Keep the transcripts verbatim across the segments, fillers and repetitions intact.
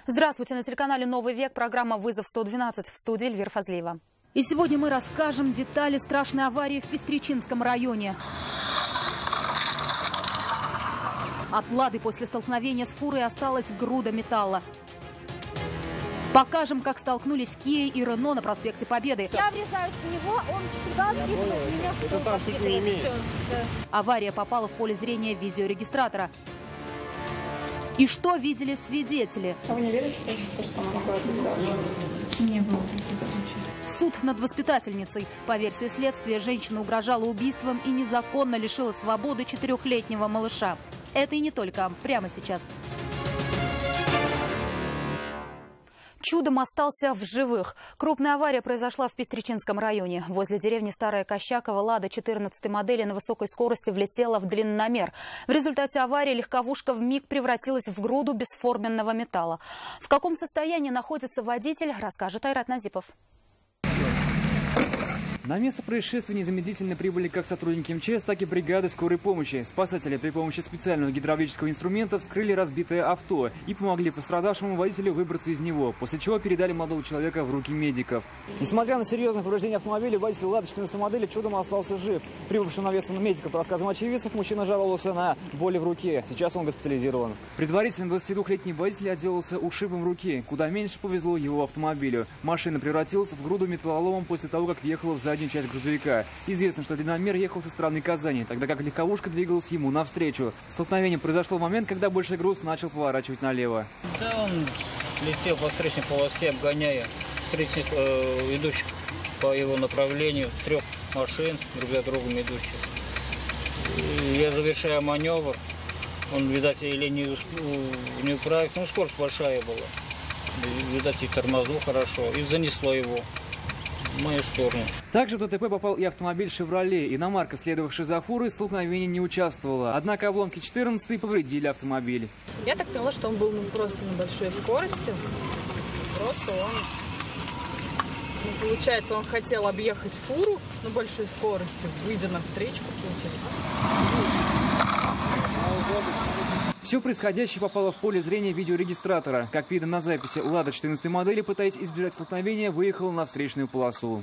Здравствуйте, на телеканале «Новый век» программа «Вызов сто двенадцать», в студии Эльвира Фазлиева. И сегодня мы расскажем детали страшной аварии в Пестричинском районе. От «Лады» после столкновения с фурой осталась груда металла. Покажем, как столкнулись Kia и Renault на проспекте Победы. Я врезаюсь в него, он туда скидывает, меня в стол подкидывает. Все, да. Авария попала в поле зрения видеорегистратора. И что видели свидетели? А вы не верите в то, что она могла это сделать? Не было таких случаев. Суд над воспитательницей. По версии следствия, женщина угрожала убийством и незаконно лишила свободы четырехлетнего малыша. Это и не только. Прямо сейчас. Чудом остался в живых. Крупная авария произошла в Пестричинском районе. Возле деревни Старая Кощакова «Лада» четырнадцатой модели на высокой скорости влетела в длинномер. В результате аварии легковушка вмиг превратилась в груду бесформенного металла. В каком состоянии находится водитель, расскажет Айрат Назипов. На место происшествия незамедлительно прибыли как сотрудники МЧС, так и бригады скорой помощи. Спасатели при помощи специального гидравлического инструмента вскрыли разбитое авто и помогли пострадавшему водителю выбраться из него, после чего передали молодого человека в руки медиков. Несмотря на серьезное повреждение автомобиля, водитель «Лады» четырнадцатой модели чудом остался жив. Прибывшим на место медиков, по рассказам очевидцев, мужчина жаловался на боли в руке. Сейчас он госпитализирован. Предварительно двадцатидвухлетний водитель отделался ушибом руки. Куда меньше повезло его автомобилю. Машина превратилась в груду металлолома после того, как въехала в заднюю часть грузовика. Известно, что длинномер ехал со стороны Казани, тогда как легковушка двигалась ему навстречу. Столкновение произошло в момент, когда большой груз начал поворачивать налево. Да, он летел по встречной полосе, обгоняя встречных э, идущих по его направлению, трех машин, друг за другом идущих. И я завершаю маневр, он, видать, или не, не управился, ну, скорость большая была. Видать, и тормознул хорошо, и занесло его в мою сторону. Также в ДТП попал и автомобиль «Шевроле». Иномарка, следовавшая за фурой, в столкновении не участвовала. Однако обломки четырнадцатой повредили автомобиль. Я так поняла, что он был ну, просто на большой скорости. Просто он, ну, получается, он хотел объехать фуру на большой скорости, выйдя на встречку, получается. Все происходящее попало в поле зрения видеорегистратора. Как видно на записи, «Лада» четырнадцатой модели, пытаясь избежать столкновения, выехала на встречную полосу.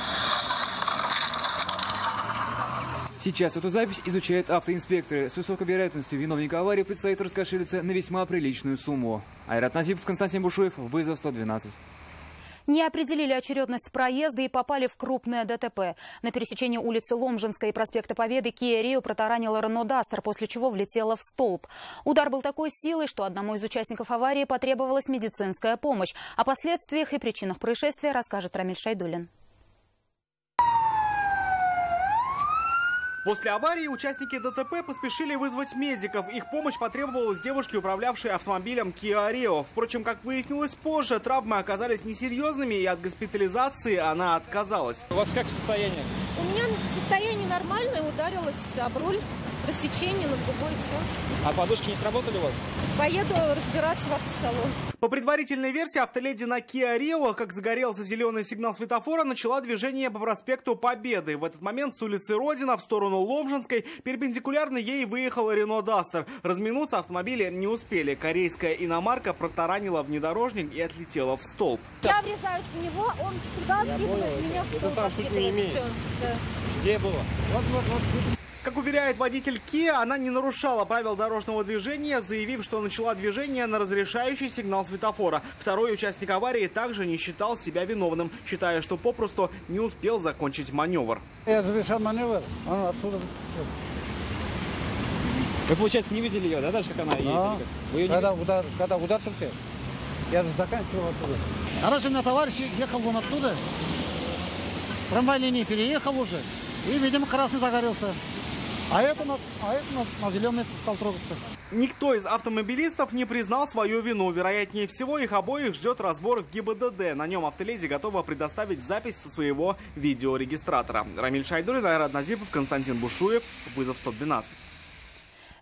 Сейчас эту запись изучают автоинспекторы. С высокой вероятностью виновника аварии предстоит раскошелиться на весьма приличную сумму. Айрат Назипов, Константин Бушуев, «Вызов сто двенадцать». Не определили очередность проезда и попали в крупное ДТП. На пересечении улицы Ломжинской и проспекта Победы Kia Rio протаранила Renault Duster, после чего влетела в столб. Удар был такой силой, что одному из участников аварии потребовалась медицинская помощь. О последствиях и причинах происшествия расскажет Рамиль Шайдуллин. После аварии участники ДТП поспешили вызвать медиков. Их помощь потребовалась девушке, управлявшей автомобилем Kia Rio. Впрочем, как выяснилось позже, травмы оказались несерьезными, и от госпитализации она отказалась. У вас как состояние? У меня состояние нормальное, ударилась об руль, рассечение на другой, все. А подушки не сработали у вас? Поеду разбираться в автосалон. По предварительной версии, автоледи на Kia Rio, как загорелся зеленый сигнал светофора, начала движение по проспекту Победы. В этот момент с улицы Родина в сторону Ломжинской перпендикулярно ей выехал Renault Duster. Разминуться автомобили не успели. Корейская иномарка протаранила внедорожник и отлетела в столб. Я врезаюсь в него, он туда скидывает, меня в стол подкидывает. Все, да. Где было? Вот, вот, вот. Как уверяет водитель Kia, она не нарушала правил дорожного движения, заявив, что начала движение на разрешающий сигнал светофора. Второй участник аварии также не считал себя виновным, считая, что попросту не успел закончить маневр. Я завершал маневр, он отсюда... Вы, получается, не видели ее, да, даже как она едет? Да. Вы ее не... когда, удар, когда удар только, я заканчивал оттуда. А раньше у меня товарищ ехал вон оттуда, трамвай линии переехал уже, и, видимо, красный загорелся. А это, на, а это на, на зеленый стал трогаться. Никто из автомобилистов не признал свою вину. Вероятнее всего, их обоих ждет разбор в ГИБДД. На нем автоледи готова предоставить запись со своего видеорегистратора. Рамиль Шайдуллин, Айрат Назипов, Константин Бушуев, «Вызов сто двенадцать».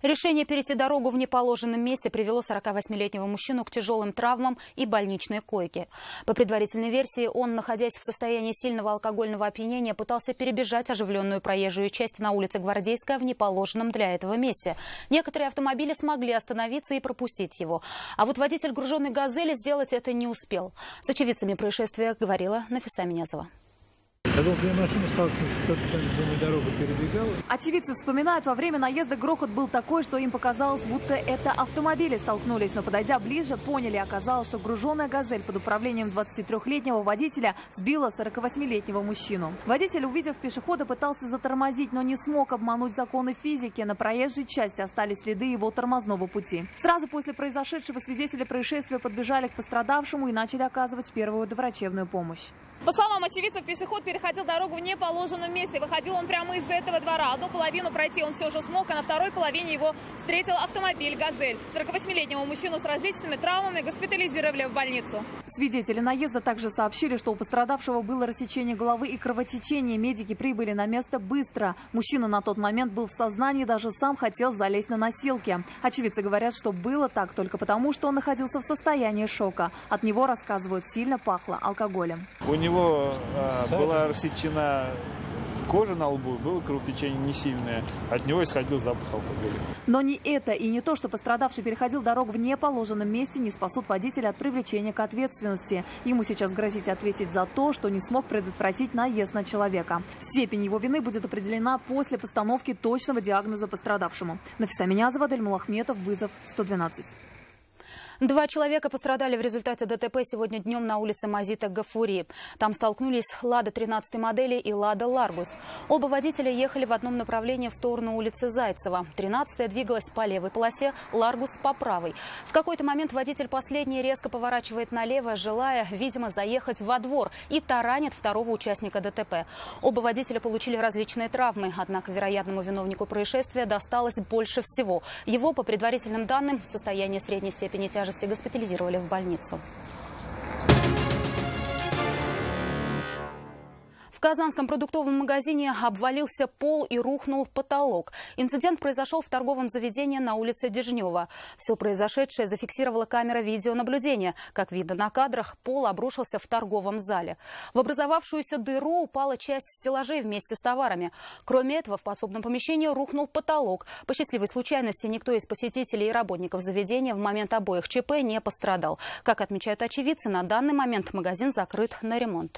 Решение перейти дорогу в неположенном месте привело сорокавосьмилетнего мужчину к тяжелым травмам и больничной койке. По предварительной версии, он, находясь в состоянии сильного алкогольного опьянения, пытался перебежать оживленную проезжую часть на улице Гвардейская в неположенном для этого месте. Некоторые автомобили смогли остановиться и пропустить его. А вот водитель груженной «Газели» сделать это не успел. С очевидцами происшествия говорила Нафиса Минязова. Я думал, две машины столкнулись, кто-то там на дорогу перебегал. Очевидцы вспоминают, во время наезда грохот был такой, что им показалось, будто это автомобили столкнулись. Но подойдя ближе, поняли, оказалось, что груженная «Газель» под управлением двадцатитрёхлетнего водителя сбила сорокавосьмилетнего мужчину. Водитель, увидев пешехода, пытался затормозить, но не смог обмануть законы физики. На проезжей части остались следы его тормозного пути. Сразу после произошедшего свидетели происшествия подбежали к пострадавшему и начали оказывать первую доврачебную помощь. По словам очевидцев, пешеход переходил дорогу в неположенном месте. Выходил он прямо из этого двора. Одну половину пройти он все же смог, а на второй половине его встретил автомобиль «Газель». сорокавосьмилетнего мужчину с различными травмами госпитализировали в больницу. Свидетели наезда также сообщили, что у пострадавшего было рассечение головы и кровотечение. Медики прибыли на место быстро. Мужчина на тот момент был в сознании, даже сам хотел залезть на носилки. Очевидцы говорят, что было так только потому, что он находился в состоянии шока. От него, рассказывают, сильно пахло алкоголем. У него а, была рассечена кожа на лбу, было кровотечение не сильное. От него исходил запах алкоголя. Но ни это и не то, что пострадавший переходил дорогу в неположенном месте, не спасут водителя от привлечения к ответственности. Ему сейчас грозит ответить за то, что не смог предотвратить наезд на человека. Степень его вины будет определена после постановки точного диагноза пострадавшему. Нафиса Минязова, Адель Мулахметов, вызов сто двенадцать. Два человека пострадали в результате ДТП сегодня днем на улице Мазита Гафури. Там столкнулись «Лада» тринадцатой модели и «Лада Ларгус». Оба водителя ехали в одном направлении в сторону улицы Зайцева. тринадцатая двигалась по левой полосе, «Ларгус» по правой. В какой-то момент водитель последний резко поворачивает налево, желая, видимо, заехать во двор, и таранит второго участника ДТП. Оба водителя получили различные травмы, однако вероятному виновнику происшествия досталось больше всего. Его, по предварительным данным, в состоянии средней степени тяжести госпитализировали в больницу. В казанском продуктовом магазине обвалился пол и рухнул потолок. Инцидент произошел в торговом заведении на улице Дежнева. Все произошедшее зафиксировала камера видеонаблюдения. Как видно на кадрах, пол обрушился в торговом зале. В образовавшуюся дыру упала часть стеллажей вместе с товарами. Кроме этого, в подсобном помещении рухнул потолок. По счастливой случайности, никто из посетителей и работников заведения в момент обоих ЧП не пострадал. Как отмечают очевидцы, на данный момент магазин закрыт на ремонт.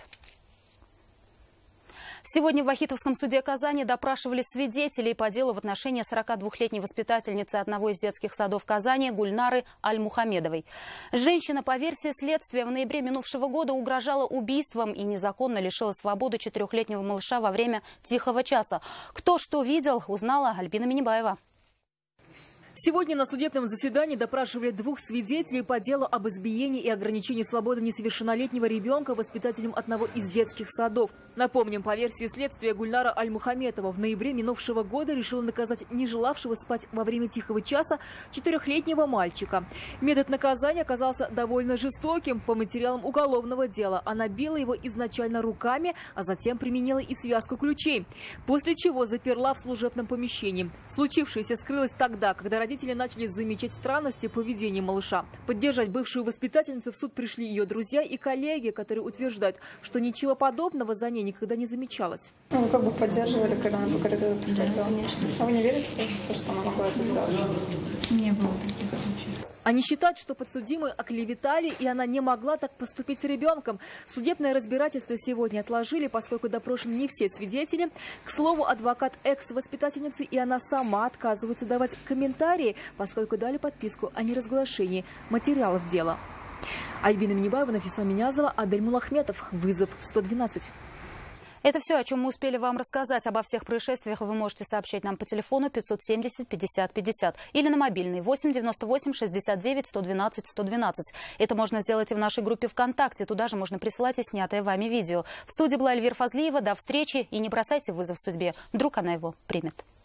Сегодня в Вахитовском суде Казани допрашивали свидетелей по делу в отношении сорокадвухлетней воспитательницы одного из детских садов Казани Гульнары Аль-Мухамедовой. Женщина, по версии следствия, в ноябре минувшего года угрожала убийством и незаконно лишила свободы четырехлетнего малыша во время тихого часа. Кто что видел, узнала Альбина Минибаева. Сегодня на судебном заседании допрашивали двух свидетелей по делу об избиении и ограничении свободы несовершеннолетнего ребенка воспитателем одного из детских садов. Напомним, по версии следствия, Гульнара Аль-Мухаметова в ноябре минувшего года решила наказать не желавшего спать во время тихого часа четырехлетнего мальчика. Метод наказания оказался довольно жестоким. По материалам уголовного дела она била его изначально руками, а затем применила и связку ключей, после чего заперла в служебном помещении. Случившееся скрылось тогда, когда родители начали замечать странности поведения малыша. Поддержать бывшую воспитательницу в суд пришли ее друзья и коллеги, которые утверждают, что ничего подобного за ней никогда не замечалось. Ну, вы как бы поддерживали, когда она по коридору приходила? Конечно. А вы не верите в то, что она могла это сделать? Не было таких случаев. Они считают, что подсудимую оклеветали, и она не могла так поступить с ребенком. Судебное разбирательство сегодня отложили, поскольку допрошены не все свидетели. К слову, адвокат экс-воспитательницы и она сама отказываются давать комментарии, поскольку дали подписку о неразглашении материалов дела. Альбина Минибаева, Нафиса Минязова, Адель Мулахметов. Вызов сто двенадцать. Это все, о чем мы успели вам рассказать. Обо всех происшествиях вы можете сообщать нам по телефону пятьсот семьдесят пятьдесят пятьдесят или на мобильный восемь девяносто восемь шестьдесят девять сто двенадцать сто двенадцать. Это можно сделать и в нашей группе ВКонтакте. Туда же можно присылать и снятое вами видео. В студии была Эльвира Фазлиева. До встречи и не бросайте вызов судьбе. Вдруг она его примет.